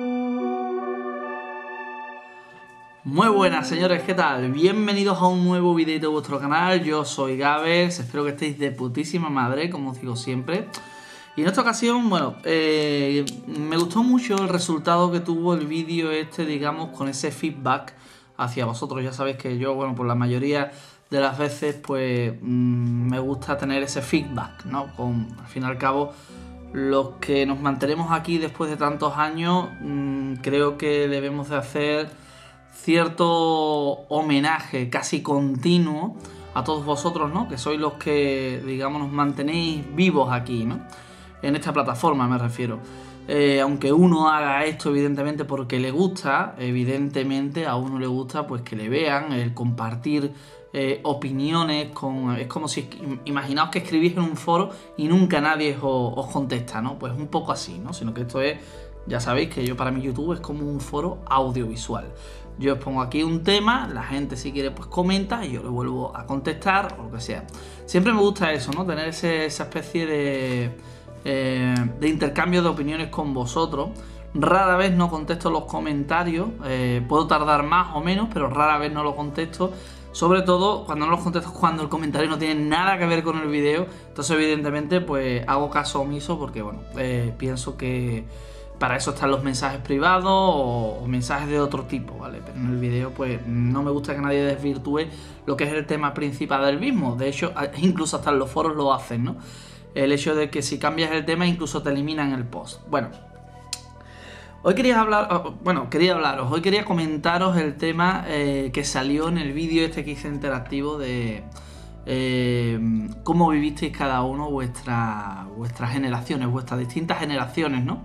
Muy buenas señores, ¿qué tal? Bienvenidos a un nuevo vídeo de vuestro canal. Yo soy Gabers, espero que estéis de putísima madre, como os digo siempre. Y en esta ocasión, bueno, me gustó mucho el resultado que tuvo el vídeo este, digamos, con ese feedback hacia vosotros. Ya sabéis que yo, bueno, por la mayoría de las veces, pues me gusta tener ese feedback, ¿no? Al fin y al cabo, los que nos mantenemos aquí después de tantos años, creo que debemos de hacer cierto homenaje casi continuo a todos vosotros, ¿no? Que sois los que, digamos, nos mantenéis vivos aquí, ¿no? En esta plataforma me refiero. Aunque uno haga esto evidentemente porque le gusta, evidentemente a uno le gusta pues que le vean, el compartir opiniones es como si, imaginaos que escribís en un foro y nunca nadie os contesta, ¿no? Pues un poco así, ¿no? Sino que esto es, ya sabéis que yo para mi YouTube es como un foro audiovisual. Yo os pongo aquí un tema, la gente si quiere pues comenta y yo le vuelvo a contestar o lo que sea. Siempre me gusta eso, ¿no? Tener esa especie de intercambio de opiniones con vosotros. Rara vez no contesto los comentarios, puedo tardar más o menos, pero rara vez no los contesto. Sobre todo cuando no los contesto cuando el comentario no tiene nada que ver con el vídeo. Entonces evidentemente pues hago caso omiso porque bueno, pienso que para eso están los mensajes privados o mensajes de otro tipo, ¿vale? Pero en el vídeo pues no me gusta que nadie desvirtúe lo que es el tema principal del mismo. De hecho, incluso hasta en los foros lo hacen, ¿no? El hecho de que si cambias el tema incluso te eliminan el post. Bueno, hoy hoy quería comentaros el tema que salió en el vídeo este que hice interactivo de cómo vivisteis cada uno vuestras generaciones, vuestras distintas generaciones, ¿no?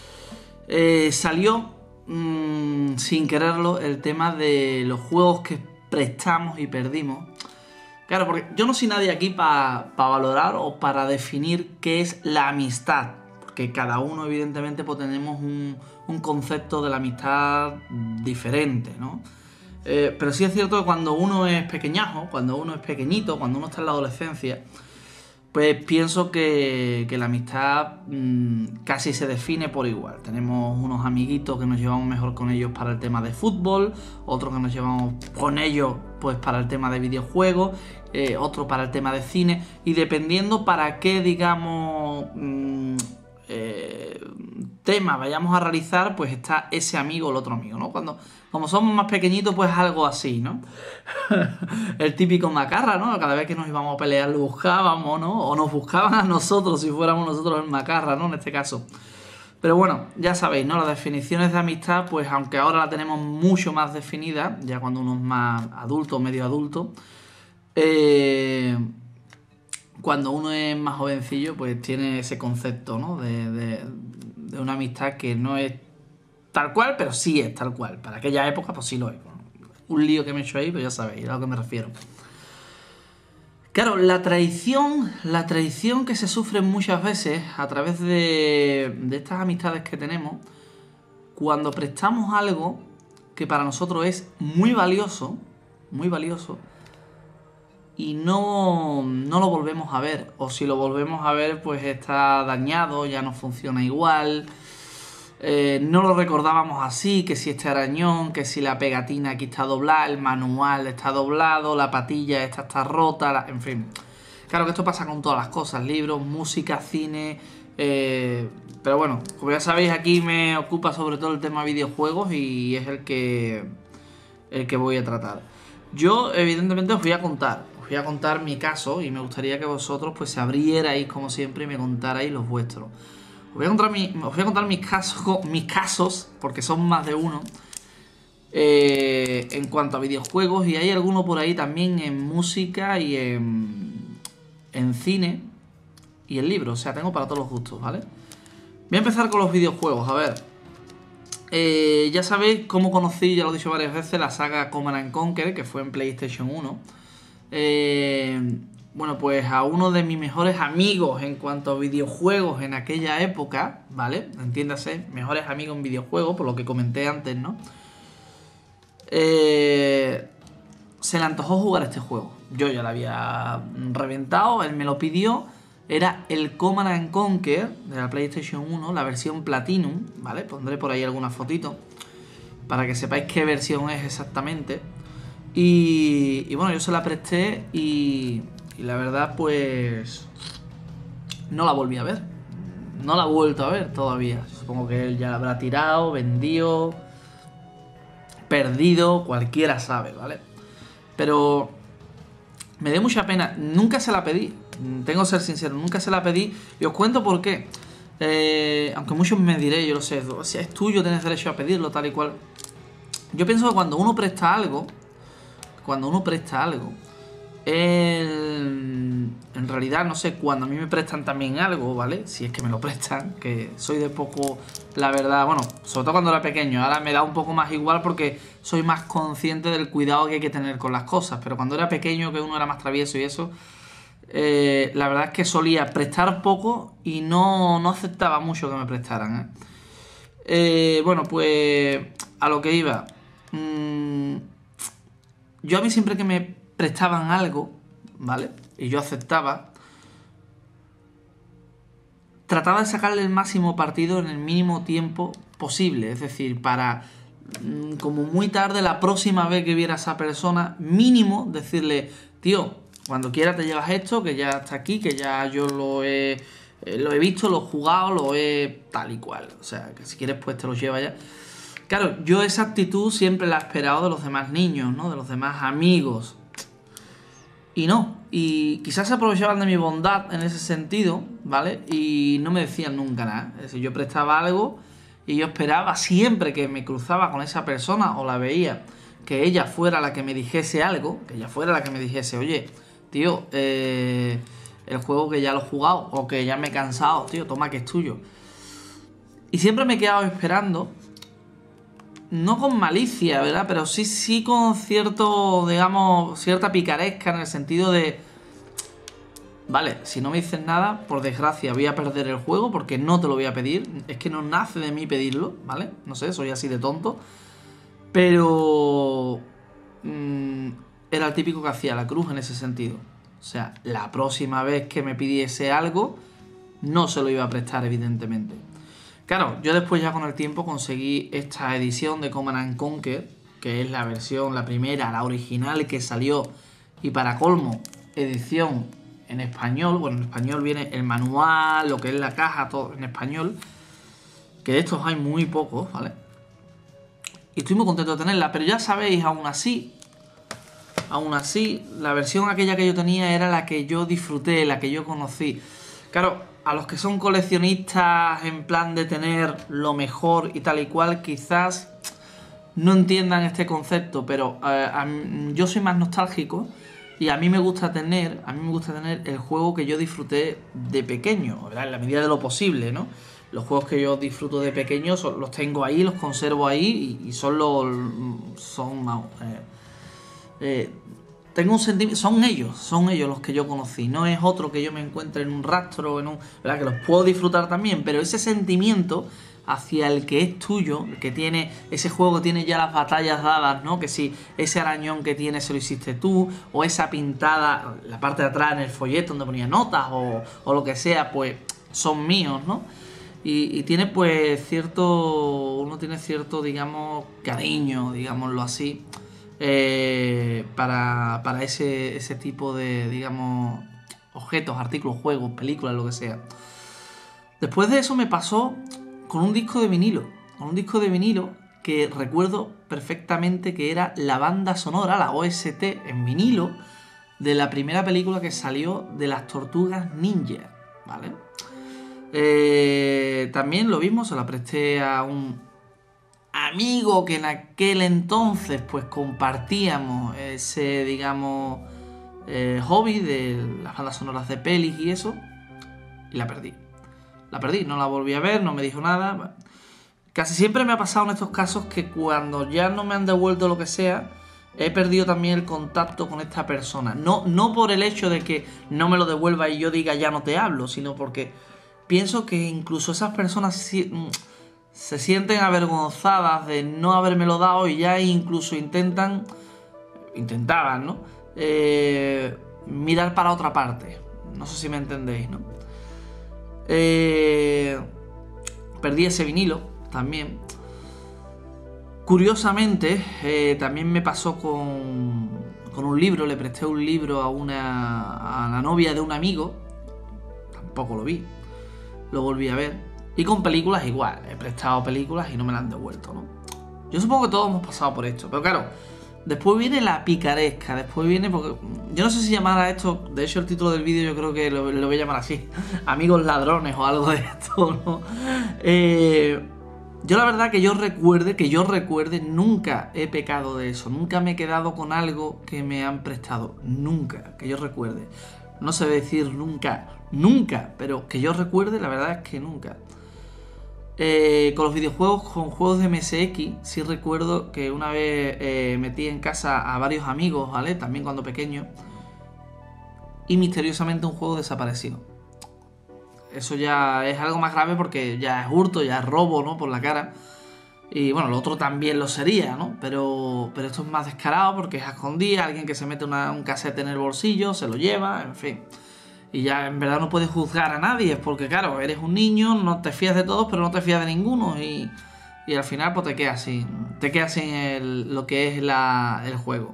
Salió sin quererlo el tema de los juegos que prestamos y perdimos. Claro, porque yo no soy nadie aquí para valorar o para definir qué es la amistad, porque cada uno evidentemente pues tenemos un concepto de la amistad diferente, ¿no? Pero sí es cierto que cuando uno es pequeñajo, cuando uno es pequeñito, cuando uno está en la adolescencia, pues pienso que la amistad casi se define por igual. Tenemos unos amiguitos que nos llevamos mejor con ellos para el tema de fútbol, otros que nos llevamos con ellos pues para el tema de videojuegos, otro para el tema de cine, y dependiendo para qué, digamos, tema vayamos a realizar, pues está ese amigo o el otro amigo, ¿no? Como somos más pequeñitos, pues algo así, ¿no? El típico macarra, ¿no? Cada vez que nos íbamos a pelear lo buscábamos, ¿no? O nos buscaban a nosotros si fuéramos nosotros el macarra, ¿no? En este caso. Pero bueno, ya sabéis, ¿no? Las definiciones de amistad, pues aunque ahora la tenemos mucho más definida, ya cuando uno es más adulto, medio adulto, cuando uno es más jovencillo, pues tiene ese concepto, ¿no? De una amistad que no es tal cual, pero sí es tal cual. Para aquella época, pues sí lo es. Un lío que me he hecho ahí, pero ya sabéis a lo que me refiero. Claro, la traición que se sufre muchas veces a través de estas amistades que tenemos, cuando prestamos algo que para nosotros es muy valioso, y no lo volvemos a ver, o si lo volvemos a ver pues está dañado, ya no funciona igual, no lo recordábamos así, que si este arañón, que si la pegatina aquí está doblada, el manual está doblado, la patilla esta está rota, en fin. Claro que esto pasa con todas las cosas, libros, música, cine, pero bueno, como ya sabéis aquí me ocupa sobre todo el tema videojuegos y es el que voy a tratar. Yo evidentemente os voy a contar mi caso y me gustaría que vosotros pues se abrierais como siempre y me contarais los vuestros. Os voy a contar mis casos, porque son más de uno, en cuanto a videojuegos, y hay alguno por ahí también en música y en cine y en libros, o sea, tengo para todos los gustos, ¿vale? Voy a empezar con los videojuegos, a ver. Ya sabéis cómo conocí, ya lo he dicho varias veces, la saga Command & Conquer, que fue en PlayStation 1. Bueno, pues a uno de mis mejores amigos en cuanto a videojuegos en aquella época, ¿vale? Entiéndase, mejores amigos en videojuegos, por lo que comenté antes, ¿no? Se le antojó jugar este juego. Yo ya lo había reventado, él me lo pidió era el Command & Conquer de la PlayStation 1, la versión Platinum, ¿vale? Pondré por ahí alguna fotito para que sepáis qué versión es exactamente. Y bueno, yo se la presté y la verdad pues no la volví a ver. No la he vuelto a ver todavía. Supongo que él ya la habrá tirado, vendido, perdido, cualquiera sabe, ¿vale? Pero me dio mucha pena. Nunca se la pedí. Tengo que ser sincero, nunca se la pedí. Y os cuento por qué. Aunque muchos me diréis, yo lo sé, si es tuyo tienes derecho a pedirlo, tal y cual. Yo pienso que cuando uno presta algo, en realidad, no sé, cuando a mí me prestan también algo, ¿vale? Si es que me lo prestan, que soy de poco, la verdad, bueno, sobre todo cuando era pequeño, ahora me da un poco más igual porque soy más consciente del cuidado que hay que tener con las cosas, pero cuando era pequeño, que uno era más travieso y eso, la verdad es que solía prestar poco y no aceptaba mucho que me prestaran, bueno, pues a lo que iba. Yo a mí siempre que me prestaban algo, ¿vale? Y yo aceptaba, trataba de sacarle el máximo partido en el mínimo tiempo posible. Es decir, para como muy tarde, la próxima vez que viera a esa persona, mínimo decirle, tío, cuando quieras te llevas esto, que ya está aquí, que ya yo lo he visto, lo he jugado, lo he tal y cual. O sea, que si quieres pues te lo llevas ya. Claro, yo esa actitud siempre la he esperado de los demás niños, ¿no? De los demás amigos. Y no, y quizás se aprovechaban de mi bondad en ese sentido, ¿vale? Y no me decían nunca nada. Es decir, yo prestaba algo y yo esperaba siempre que me cruzaba con esa persona o la veía, que ella fuera la que me dijese algo, que ella fuera la que me dijese, oye, tío, el juego que ya lo he jugado o que ya me he cansado, tío, toma que es tuyo. Y siempre me he quedado esperando. No con malicia, ¿verdad? Pero sí con cierto, digamos, cierta picaresca en el sentido de... Vale, si no me dices nada, por desgracia voy a perder el juego porque no te lo voy a pedir. Es que no nace de mí pedirlo, ¿vale? No sé, soy así de tonto. Pero... era el típico que hacía la cruz en ese sentido. O sea, la próxima vez que me pidiese algo, no se lo iba a prestar, evidentemente. Claro, yo después ya con el tiempo conseguí esta edición de Command & Conquer, que es la versión, la primera, la original que salió, y para colmo, edición en español. Bueno, en español viene el manual, lo que es la caja, todo en español, que de estos hay muy pocos, ¿vale? Y estoy muy contento de tenerla, pero ya sabéis, aún así, la versión aquella que yo tenía era la que yo disfruté, la que yo conocí. Claro, a los que son coleccionistas en plan de tener lo mejor y tal y cual, quizás no entiendan este concepto, pero yo soy más nostálgico y a mí me gusta tener el juego que yo disfruté de pequeño, ¿verdad? En la medida de lo posible, ¿no? Los juegos que yo disfruto de pequeño los tengo ahí, los conservo ahí y son tengo un sentimiento, son ellos los que yo conocí, no es otro que yo me encuentre en un rastro, ¿verdad? Que los puedo disfrutar también, pero ese sentimiento hacia el que es tuyo, el que tiene ese juego que tiene ya las batallas dadas, ¿no? Que si ese arañón que tiene se lo hiciste tú, o esa pintada, la parte de atrás en el folleto donde ponía notas o lo que sea, pues son míos, ¿no? Y tiene pues uno tiene cierto, digamos, cariño, digámoslo así, para ese tipo de, digamos, objetos, artículos, juegos, películas, lo que sea. Después de eso me pasó con un disco de vinilo. Que recuerdo perfectamente que era la banda sonora, la OST en vinilo, de la primera película que salió de las Tortugas Ninja, ¿vale? También lo mismo, se la presté a un amigo que en aquel entonces pues compartíamos ese, digamos, hobby de las bandas sonoras de pelis y eso, y la perdí, no la volví a ver, no me dijo nada. Casi siempre me ha pasado en estos casos que cuando ya no me han devuelto lo que sea, he perdido también el contacto con esta persona, no por el hecho de que no me lo devuelva y yo diga ya no te hablo, sino porque pienso que incluso esas personas se sienten avergonzadas de no habérmelo dado y ya incluso intentaban, ¿no? Mirar para otra parte. No sé si me entendéis, ¿no? Perdí ese vinilo también. Curiosamente, también me pasó con un libro. Le presté un libro a la novia de un amigo. Tampoco lo vi. Lo volví a ver. Y con películas igual. He prestado películas y no me las han devuelto, ¿no? Yo supongo que todos hemos pasado por esto. Pero claro, después viene la picaresca. Después viene porque... Yo no sé si llamar a esto... De hecho, el título del vídeo yo creo que lo voy a llamar así. Amigos ladrones o algo de esto, ¿no? Yo la verdad que yo recuerde, nunca he pecado de eso. Nunca me he quedado con algo que me han prestado. Nunca, que yo recuerde. No sé decir nunca, pero que yo recuerde, la verdad es que nunca. Con los videojuegos, con juegos de MSX, sí recuerdo que una vez metí en casa a varios amigos, ¿vale? También cuando pequeño. Y misteriosamente un juego desapareció. Eso ya es algo más grave porque ya es hurto, ya es robo, ¿no? Por la cara. Y bueno, lo otro también lo sería, ¿no? Pero esto es más descarado porque es a escondidas, alguien que se mete un cassette en el bolsillo, se lo lleva, en fin. Y ya en verdad no puedes juzgar a nadie, porque claro, eres un niño, no te fías de todos, pero no te fías de ninguno. Y al final pues te quedas sin lo que es el juego.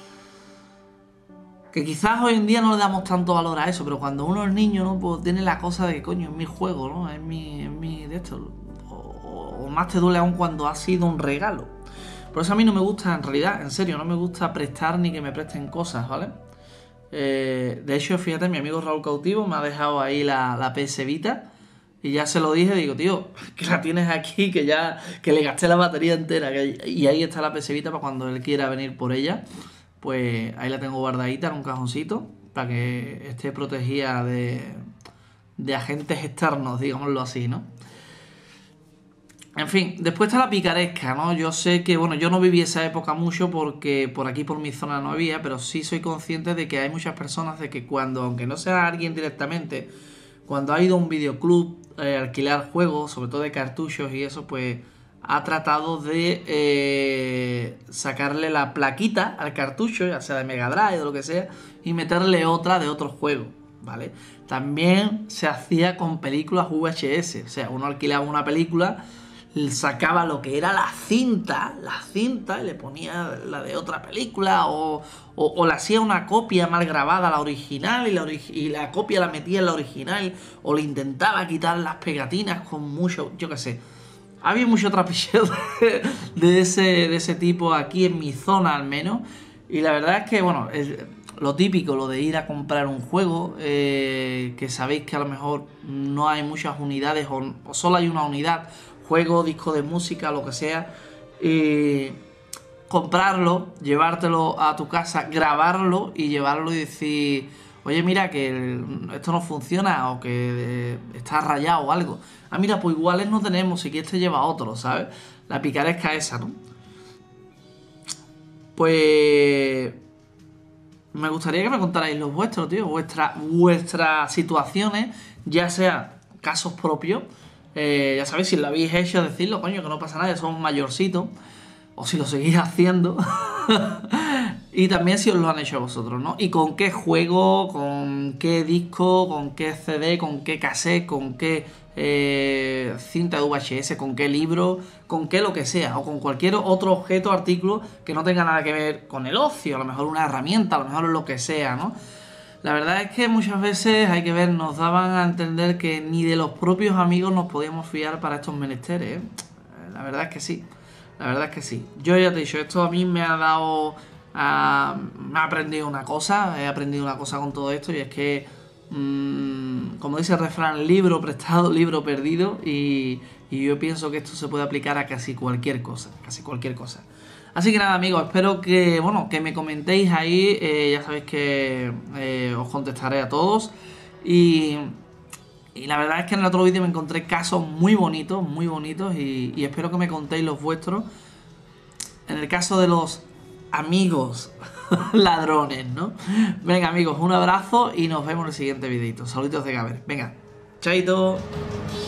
Que quizás hoy en día no le damos tanto valor a eso, pero cuando uno es niño, ¿no? Pues tiene la cosa de que, coño, es mi juego, ¿no? Es mi de esto. O más te duele aún cuando ha sido un regalo. Por eso a mí no me gusta, en realidad, en serio, no me gusta prestar ni que me presten cosas, ¿vale? De hecho, fíjate, mi amigo Raúl Cautivo me ha dejado ahí la PS Vita. Y ya se lo dije, digo, tío, que la tienes aquí, que le gasté la batería entera. Y ahí está la PS Vita para cuando él quiera venir por ella. Pues ahí la tengo guardadita en un cajoncito para que esté protegida de agentes externos, digámoslo así, ¿no? En fin, después está la picaresca, ¿no? Yo sé que, bueno, yo no viví esa época mucho porque por aquí, por mi zona, no había, pero sí soy consciente de que hay muchas personas de que cuando, aunque no sea alguien directamente, cuando ha ido a un videoclub a alquilar juegos, sobre todo de cartuchos y eso, pues ha tratado de sacarle la plaquita al cartucho, ya sea de Mega Drive o lo que sea, y meterle otra de otro juego, ¿vale? También se hacía con películas VHS, o sea, uno alquilaba una película, sacaba lo que era la cinta y le ponía la de otra película o le hacía una copia mal grabada a la original y la copia la metía en la original o le intentaba quitar las pegatinas con mucho, yo qué sé. Había mucho trapicheo de ese tipo aquí en mi zona al menos. Y la verdad es que, bueno, lo típico, lo de ir a comprar un juego, que sabéis que a lo mejor no hay muchas unidades o solo hay una unidad, juego, disco de música, lo que sea, comprarlo, llevártelo a tu casa, grabarlo y llevarlo y decir, oye, mira que esto no funciona o que está rayado o algo. Ah, mira, pues iguales no tenemos, si quieres te lleva otro, ¿sabes? La picaresca esa, ¿no? Pues me gustaría que me contarais los vuestros, tío, vuestras situaciones, ya sea casos propios. Ya sabéis, si lo habéis hecho, decirlo, coño, que no pasa nada, somos mayorcitos. O si lo seguís haciendo. Y también si os lo han hecho vosotros, ¿no? Y con qué juego, con qué disco, con qué CD, con qué cassette, con qué cinta de VHS, con qué libro, con qué lo que sea. O con cualquier otro objeto, artículo que no tenga nada que ver con el ocio. A lo mejor una herramienta, a lo mejor lo que sea, ¿no? La verdad es que muchas veces hay que ver, nos daban a entender que ni de los propios amigos nos podíamos fiar para estos menesteres, ¿eh? La verdad es que sí, la verdad es que sí. Yo ya te he dicho, esto a mí me ha dado, me ha aprendido una cosa, he aprendido una cosa con todo esto y es que, como dice el refrán, libro prestado, libro perdido y yo pienso que esto se puede aplicar a casi cualquier cosa, Así que nada, amigos, espero que, bueno, que me comentéis ahí, ya sabéis que os contestaré a todos. Y la verdad es que en el otro vídeo me encontré casos muy bonitos y espero que me contéis los vuestros. En el caso de los amigos ladrones, ¿no? Venga, amigos, un abrazo y nos vemos en el siguiente videito. Saluditos de Gaber. Venga, chaito.